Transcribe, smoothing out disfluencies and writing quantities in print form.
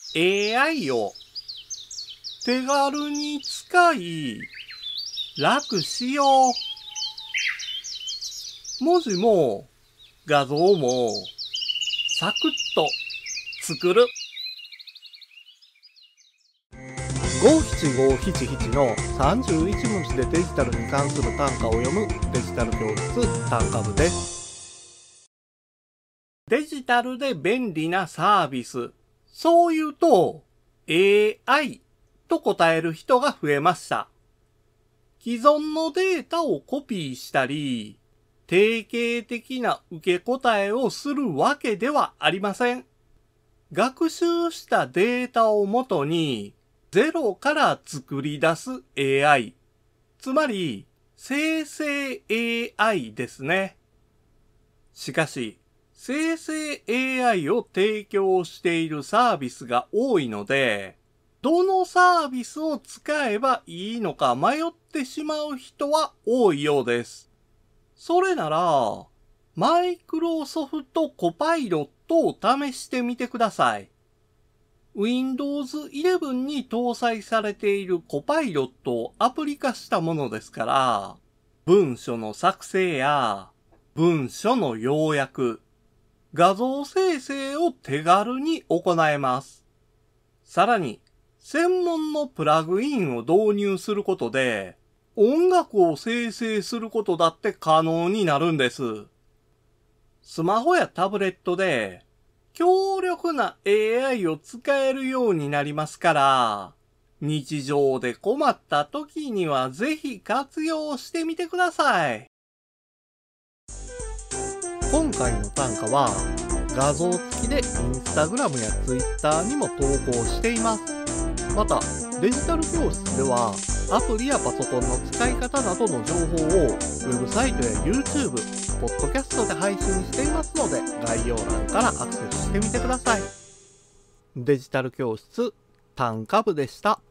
AI を手軽に使い楽しよう。文字も画像もサクッと作る。五七五七七の31文字でデジタルに関する単価を読むデジタル教室単価部です。デジタルで便利なサービス。そう言うと AI と答える人が増えました。既存のデータをコピーしたり、定型的な受け答えをするわけではありません。学習したデータをもとにゼロから作り出す AI。つまり生成 AI ですね。しかし、生成 AI を提供しているサービスが多いので、どのサービスを使えばいいのか迷ってしまう人は多いようです。それなら、マイクロソフトコパイロットを試してみてください。Windows 11に搭載されているコパイロットをアプリ化したものですから、文書の作成や文書の要約、画像生成を手軽に行えます。さらに、専門のプラグインを導入することで、音楽を生成することだって可能になるんです。スマホやタブレットで、強力な AI を使えるようになりますから、日常で困った時にはぜひ活用してみてください。今回の単価は、画像付きで Instagram や Twitter にも投稿しています。また、デジタル教室では、アプリやパソコンの使い方などの情報をウェブサイトや YouTube、ポッドキャストで配信していますので、概要欄からアクセスしてみてください。デジタル教室単価部でした。